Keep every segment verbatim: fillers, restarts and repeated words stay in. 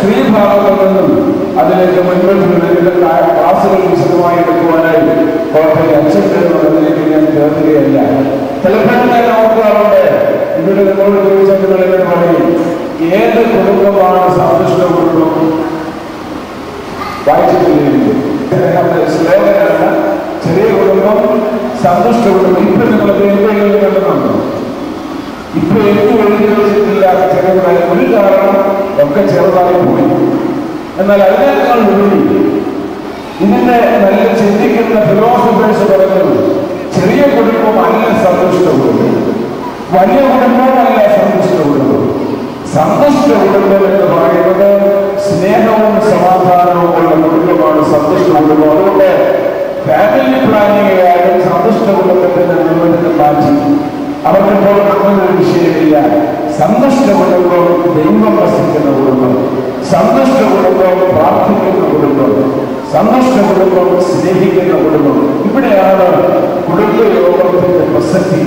സ്ത്രീ ഭാഗത്തു നിന്നും അതിലേക്ക് മുൻപന്തിയുടെ ക്ലാസുകൾ വിശദമായി എടുക്കുവാനായി കോട്ടയം അച്ഛൻ അതിലേക്ക് ഞാൻ ചേർക്കുകയല്ല. ചിലപ്പോഴും ഞാൻ ഓർക്കാറുണ്ട്, ഇവിടെ നിങ്ങളോട് ചോദിച്ചെന്ന് പറയും, ഏത് കുടുംബമാണ് സന്തുഷ്ട കുടുംബം? വായിച്ചിട്ടില്ലെങ്കിൽ ശ്ലോകനാണ് ചെറിയ കുടുംബം സന്തുഷ്ട കുടുംബം. ഇപ്പൊ നിങ്ങൾക്ക് എന്തെങ്കിലും കണ്ടുന്നുണ്ടോ? ഇപ്പൊ എനിക്ക് എഴുതി വെച്ചിട്ടില്ല ചെറുതായി ഒരു കാരണം ഒക്കെ ചെറുതായി പോയി. എന്നാൽ അതിനേക്കാൾ ഉപരി ഇതിനെ നല്ല ചിന്തിക്കുന്ന ഫിലോസഫേഴ്സ് പറയുന്നത് ചെറിയ കുടുംബമല്ല സന്തുഷ്ട കുടുംബം, വലിയ കുടുംബമല്ല സന്തുഷ്ട കുടുംബം. സന്തുഷ്ട കുടുംബം എന്ന് പറയുന്നത് സ്നേഹവും സമാധാനവും ഉള്ള കുടുംബമാണ് സന്തുഷ്ട കുടുംബം. അതുകൊണ്ട് ഫാമിലി പ്ലാനിംഗ് ആയാലും സന്തുഷ്ട കുടുംബത്തിന്റെ നിർവചനം മാറ്റി അവർക്കിപ്പോൾ നമ്മളൊരു വിഷയമില്ല. സന്തുഷ്ട കുടുംബം ദൈവം വസിക്കുന്ന കുടുംബം, സന്തുഷ്ട കുടുംബം പ്രാർത്ഥിക്കുന്ന കുടുംബം, സന്തുഷ്ട കുടുംബം സ്നേഹിക്കുന്ന കുടുംബം. ഇവിടെയാണ് കുടുംബയോഗത്തിന്റെ പ്രസക്തി.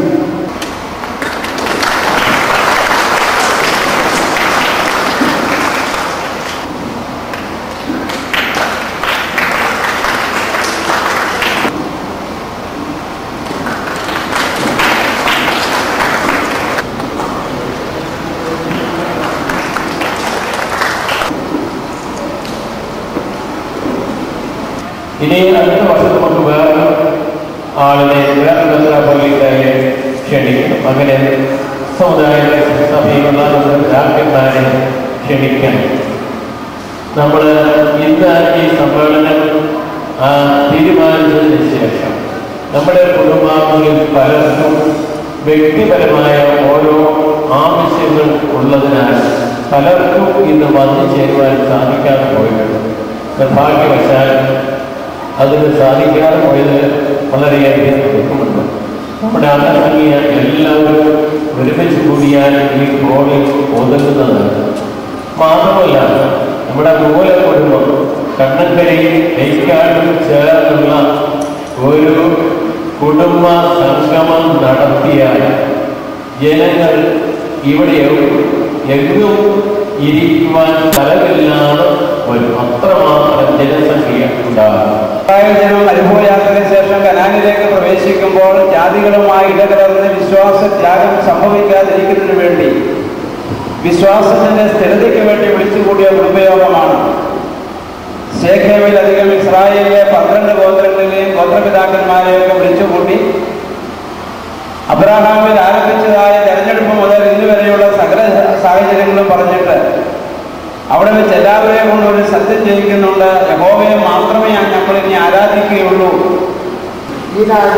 ഇനി അടുത്ത വർഷം നമുക്ക് വേറെ ആളിനെ വേറെ പള്ളിക്കാരെ ക്ഷണിക്കണം. അങ്ങനെ സമുദായ സഭയുള്ള രാജ്യക്കാരെ ക്ഷണിക്കണം. നമ്മൾ ഇന്ന് ഈ സമ്മേളനം തീരുമാനിച്ചതിന് ശേഷം നമ്മുടെ കുടുംബാംഗങ്ങളിൽ പലർക്കും വ്യക്തിപരമായ ഓരോ ആവശ്യങ്ങൾ ഉള്ളതിനാൽ പലർക്കും ഇന്ന് വന്നു ചേരുവാൻ സാധിക്കാതെ പോയിട്ടുണ്ട്. നിർഭാഗ്യവശാൽ അതിന് സാധിക്കാതെ പോയത് വളരെയധികം ദുഃഖമുണ്ട്. നമ്മുടെ അടങ്ങിയ എല്ലാവരും ഒരുമിച്ച് കൂടിയാൽ ഈ ഹോളിൽ ഒതുങ്ങുന്നത്. മാത്രമല്ല, നമ്മുടെ മൂല കുടുംബം കണ്ണങ്കരയും നെയ്ക്കാടും ചേർന്നുള്ള ഒരു കുടുംബ സംഗമം നടത്തിയാൽ ജനങ്ങൾ ഇവിടെ എങ്ങും ഇരിക്കുവാൻ സ്ഥലമില്ലാതെ വരും. അത്രമാത്രം ജനസംഖ്യ ഉണ്ടാകും. ജനം അനുഭവയാത്രയ്ക്ക് ശേഷം കനാനിലേക്ക് പ്രവേശിക്കുമ്പോൾ ജാതികളുമായി ഇടകലർന്ന് വിശ്വാസ ത്യാഗം സംഭവിക്കാതിരിക്കുന്നതിന് വേണ്ടി വിശ്വാസത്തിന്റെ സ്ഥിരതയ്ക്ക് വേണ്ടി വിളിച്ചുകൂടിയ കുടുംബയോഗമാണ്. ശേഖേമിലധികം ഇസ്രായേലിലെ പന്ത്രണ്ട് ഗോത്രങ്ങളിലെയും ഗോത്രപിതാക്കന്മാരെയൊക്കെ വിളിച്ചുകൂട്ടി അബ്രഹാമിൽ ആരംഭിച്ചതായ തെരഞ്ഞെടുപ്പ് മുതൽ ഇന്ന് വരെയുള്ള സകല സാഹചര്യങ്ങളും പറഞ്ഞിട്ട് അവിടെ വെച്ച് എല്ലാവരെയും കൊണ്ട് ഒരു സത്യം ചെയ്യിക്കുന്നുണ്ട്. യഹോവയെ മാത്രമേ നമ്മൾ ഇനി ആരാധിക്കുകയുള്ളൂ. ഈ നാട്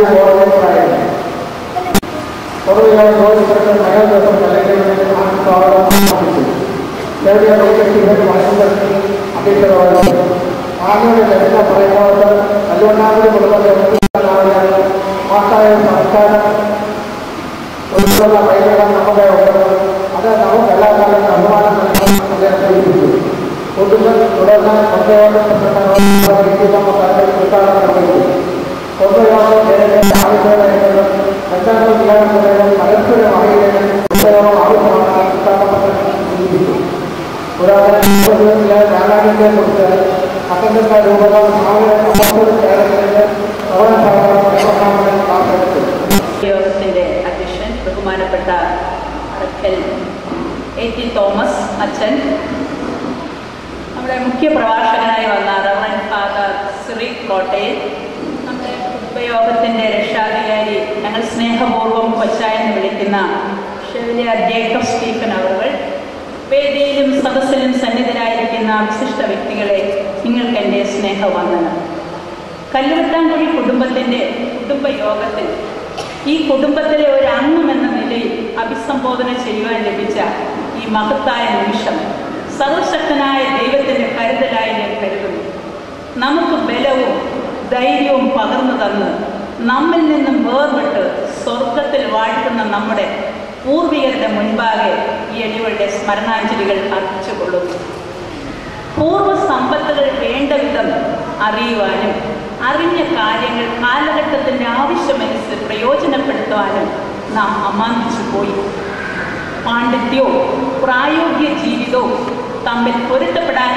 ആളുകളുടെ ചരിത്രം പറയുമ്പോൾ കല്ലുവണ്ണാമൂടി കുടുംബത്തെ മാസായ സംസ്കാരം ഉൾപ്പെടുന്ന പൈതൃകം നമ്മുടെ ഉണ്ട്. അത് നമുക്ക് എല്ലാ കാലത്തും അഭിമാനം നൽകണം അദ്ദേഹം സൂചിപ്പിച്ചു. കുടുംബം തുടർന്ന് കൊണ്ടയോടപ്പെട്ട കൊണ്ടയോളം ജനങ്ങളുടെ ആവശ്യമായിട്ടുള്ള രണ്ടാമത് വികാരത്തിലും പരസ്പരം അറിയുന്നതിനും കൊണ്ടയോളം ആവശ്യമാണ് സൂചിപ്പിച്ചു. കൂടാതെ നാലാമിനെ കുറിച്ച് പത്തനംതിട്ട രൂപത യോഗത്തിന്റെ അധ്യക്ഷൻ ബഹുമാനപ്പെട്ട എ ടി തോമസ് അച്ഛൻ, നമ്മുടെ മുഖ്യ പ്രഭാഷകനായി വന്ന റവറൻ ഫാദർ ശ്രീ കോട്ടയിൽ, നമ്മുടെ കുടുംബയോഗത്തിന്റെ രക്ഷാധികാരി, ഞങ്ങൾ സ്നേഹപൂർവ്വം കൊച്ചായെന്ന് വിളിക്കുന്ന ഷെവലിയർ ജേക്കബ് സ്റ്റീഫൻ അവർ, വേദിയിലും സദസ്സിലും സന്നിധരായിരിക്കുന്ന വിശിഷ്ട വ്യക്തികളെ, നിങ്ങൾക്ക് എൻ്റെ സ്നേഹവന്ദനം. കല്ലുവട്ടാങ്കുഴി കുടുംബത്തിൻ്റെ കുടുംബയോഗത്തിൽ ഈ കുടുംബത്തിലെ ഒരു അംഗം എന്ന നിലയിൽ അഭിസംബോധന ചെയ്യുവാൻ ലഭിച്ച ഈ മഹത്തായ നിമിഷം സർവശക്തനായ ദൈവത്തിൻ്റെ കരുതലായി ഞാൻ കരുതുന്നു. നമുക്ക് ബലവും ധൈര്യവും പകർന്നു തന്ന് നമ്മിൽ നിന്നും വേർപെട്ട് സ്വർഗത്തിൽ വാഴ്ത്തുന്ന നമ്മുടെ പൂർവികരുടെ മുൻപാകെ ഈ എളിവരുടെ സ്മരണാഞ്ജലികൾ അർപ്പിച്ചുകൊള്ളുന്നു. പൂർവ്വ സമ്പത്തുകൾ വേണ്ട വിധം അറിയുവാനും അറിഞ്ഞ കാര്യങ്ങൾ കാലഘട്ടത്തിൻ്റെ ആവശ്യമനുസരിച്ച് പ്രയോജനപ്പെടുത്തുവാനും നാം അമാന്തിച്ചു പോയി. പാണ്ഡിത്യവും പ്രായോഗിക ജീവിതവും തമ്മിൽ പൊരുത്തപ്പെടാൻ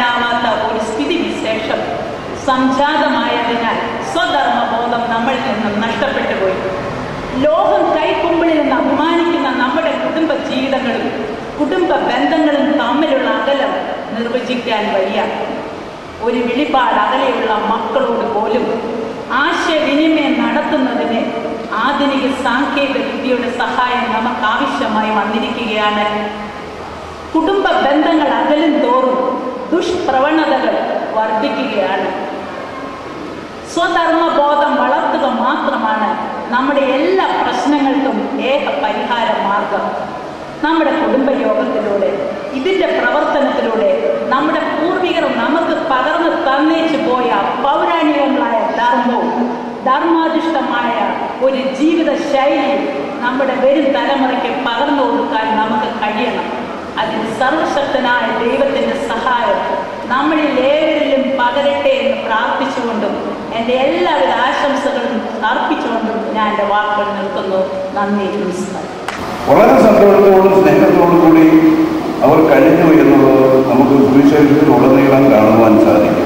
സംജാതമായതിനാൽ സ്വധർമ്മബോധം നമ്മളിൽ നിന്നും നഷ്ടപ്പെട്ടു പോയി. ലോകം കൈക്കുമ്പിളിൽ നിന്ന് അഭിമാനിക്കുന്ന നമ്മുടെ കുടുംബ ജീവിതങ്ങളും കുടുംബ ബന്ധങ്ങളും തമ്മിലുള്ള അകലം നിർവചിക്കാൻ വയ്യ. ഒരു വിളിപ്പാട് അകലെയുള്ള മക്കളോട് പോലും ആശയവിനിമയം നടത്തുന്നതിന് ആധുനിക സാങ്കേതിക വിദ്യയുടെ സഹായം നമുക്ക് ആവശ്യമായി വന്നിരിക്കുകയാണ്. കുടുംബ ബന്ധങ്ങൾ അകലും തോറും ദുഷ്പ്രവണതകൾ വർദ്ധിക്കുകയാണ്. സ്വധർമ്മബോധം വളർത്തുക മാത്രമാണ് നമ്മുടെ എല്ലാ പ്രശ്നങ്ങൾക്കും ഏക പരിഹാര മാർഗം. നമ്മുടെ കുടുംബയോഗത്തിലൂടെ ഇതിൻ്റെ പ്രവർത്തനത്തിലൂടെ നമ്മുടെ പൂർവികർ നമുക്ക് പകർന്നു തന്നേച്ചു പോയ പൗരാണികങ്ങളായ ധർമ്മവും ധർമാധിഷ്ഠമായ ഒരു ജീവിത ശൈലി നമ്മുടെ വരും തലമുറയ്ക്ക് പകർന്നു കൊടുക്കാൻ നമുക്ക് കഴിയണം. അതിന് സർവശക്തനായ ദൈവത്തിൻ്റെ സഹായം നമ്മളിൽ ഏവരിലും പകരട്ടെ എന്ന് പ്രാർത്ഥിച്ചുകൊണ്ടും എൻ്റെ എല്ലാവിധ ആശംസകളും അർപ്പിച്ചുകൊണ്ടും ഞാൻ എൻ്റെ വാക്കുകൾ നിർത്തുന്നു. നന്ദി, നമസ്കാരം. വളരെ സന്തോഷത്തോടും സ്നേഹത്തോടും കൂടി അവർ കഴിഞ്ഞു എന്നുള്ളത് നമുക്ക് സുവിശേഷത്തിൽ ഉടനീളം കാണുവാൻ സാധിക്കും.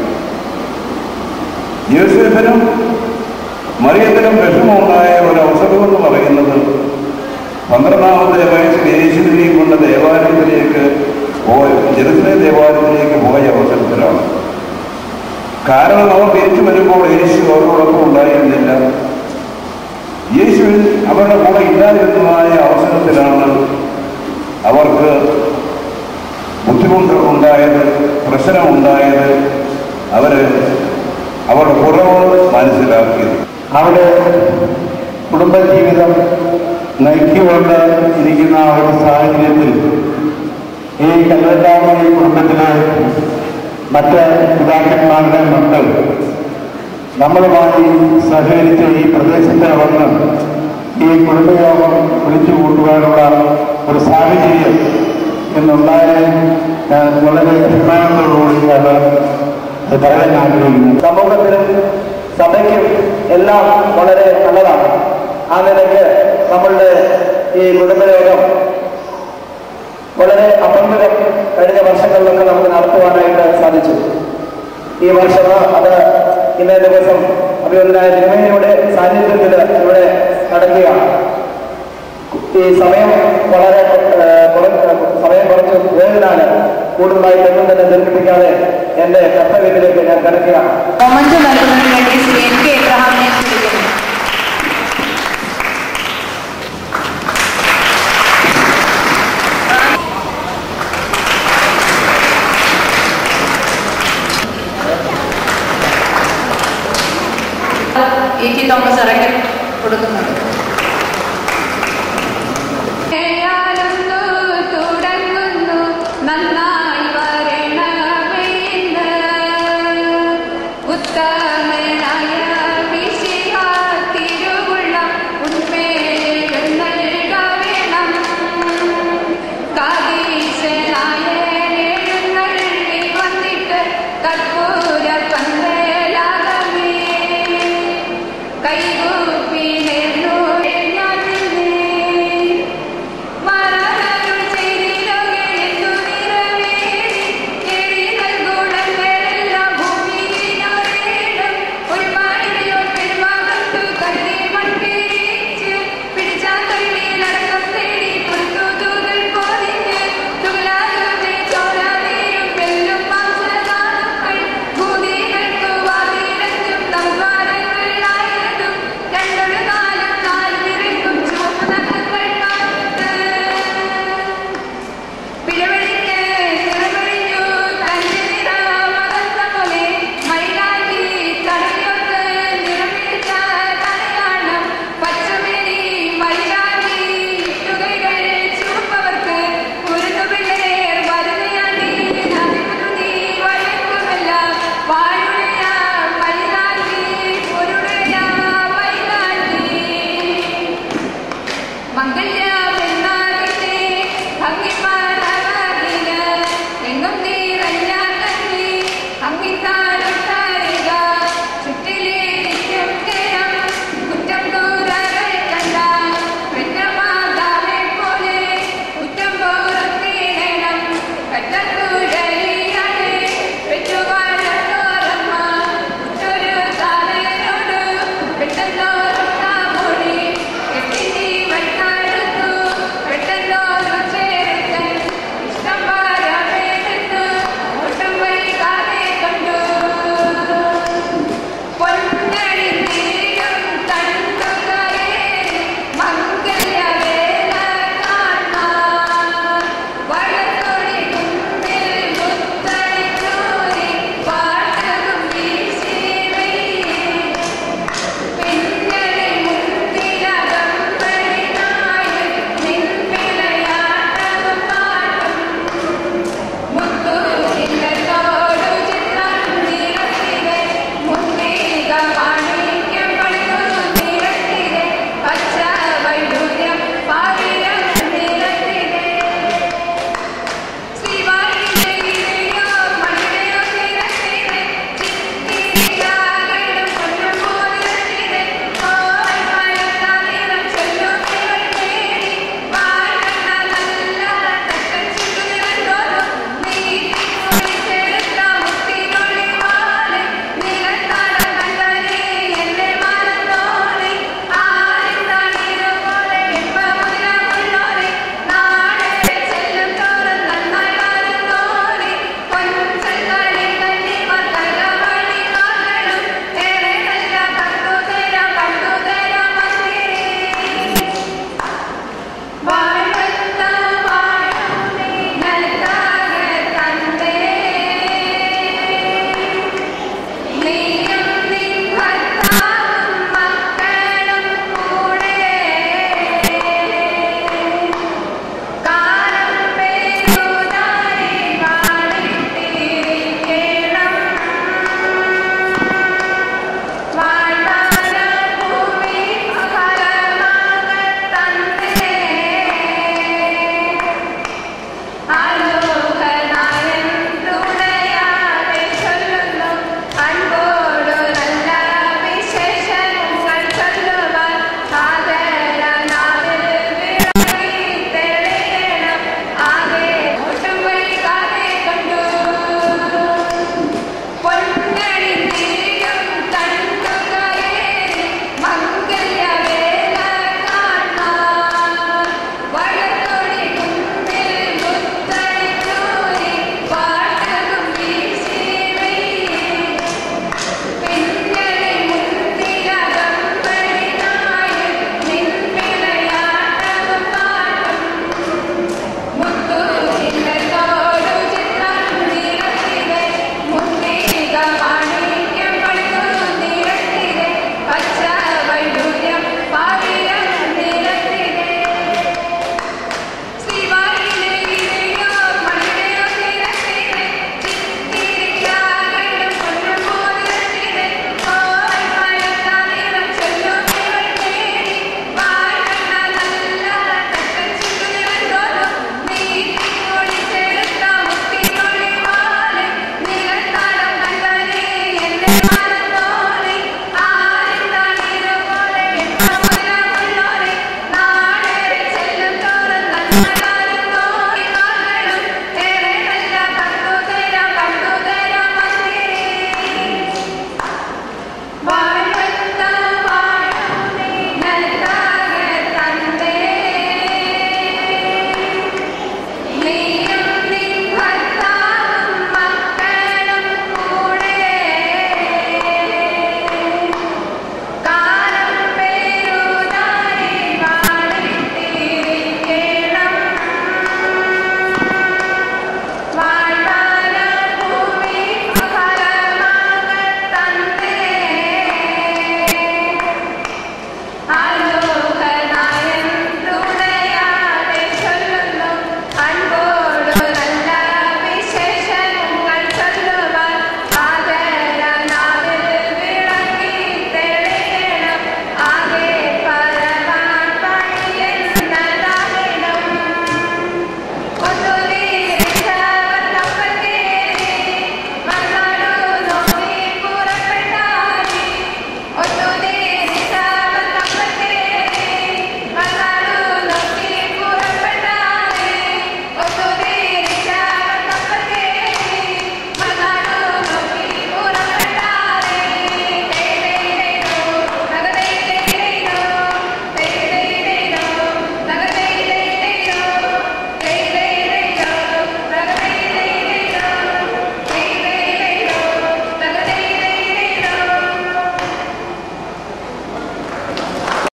യോസേഫിനും മറിയത്തിനും വിഷമമുണ്ടായ ഒരു അവസരമെന്ന് പറയുന്നത് പന്ത്രണ്ടാമത്തെ വയസ്സിൽ യേശുവിനെയും കൊണ്ട് ദേവാലയത്തിലേക്ക് പോയ ജെറുസലേം ദേവാലയത്തിലേക്ക് പോയ അവസരത്തിലാണ്. കാരണം അവർ തിരിച്ചു വരുമ്പോൾ യേശു അവരോടൊപ്പം ഉണ്ടായിരുന്നില്ല. യേശുവിൽ അവരുടെ കൂടെ ഇല്ലാതിരുന്നതായ അവസരത്തിലാണ് അവർക്ക് ബുദ്ധിമുട്ട് ഉണ്ടായത്, പ്രശ്നമുണ്ടായത്. അവർ അവരുടെ കുറവ് മനസ്സിലാക്കിയത്. അവിടെ കുടുംബജീവിതം നയിച്ചുകൊണ്ട് ഇരിക്കുന്ന ഒരു സാഹചര്യത്തിൽ ഈ കല്ലൂരാമണി കുടുംബത്തിലെ മറ്റ് പിതാക്കന്മാരുടെ മക്കൾ നമ്മളുമായി സഹകരിച്ച് ഈ പ്രദേശത്ത് വന്ന് ഈ കുടുംബയോഗം വിളിച്ചു കൂട്ടുവാനുള്ള ഒരു സാഹചര്യം എന്നുണ്ടായാൽ വളരെ അഭിമാനത്തോടുകൂടിയാണ് പറയാൻ ആഗ്രഹിക്കുന്നത്. സമൂഹത്തിനും സഭയ്ക്കും എല്ലാം വളരെ നല്ലതാണ്. ആ നിലയ്ക്ക് നമ്മളുടെ ഈ കുടുംബയോഗം വളരെ അപങ്കടം കഴിഞ്ഞ വർഷങ്ങളിലൊക്കെ നമുക്ക് നടത്തുവാനായിട്ട് സാധിച്ചു. ഈ വർഷം അത് ഇന്നേ ദിവസം അഭിനന്ദനായ തിരുമേനിയുടെ സാന്നിധ്യത്തിൽ ഇവിടെ നടക്കുകയാണ്. ഈ സമയം വളരെ സമയം കുറച്ച് പോയതിനാല് കൂടുതലായി ഒന്നും തന്നെ ദീർഘിപ്പിക്കാതെ എന്റെ കർത്തവ്യത്തിലേക്ക് ഞാൻ കിടക്കുകയാണ്. ഇ ടി തോമസ് ഇറക്കി കൊടുക്കുന്നുണ്ട്. തുടങ്ങുന്നു നന്നായി വരണമേന്ന് ഉത്തമനായ വിശിഹ തിരുവുള്ളം ഉന്മേഷം നൽകണം. കാതീശനായ എഴുന്നള്ളി വന്നിട്ട് കற்பൂ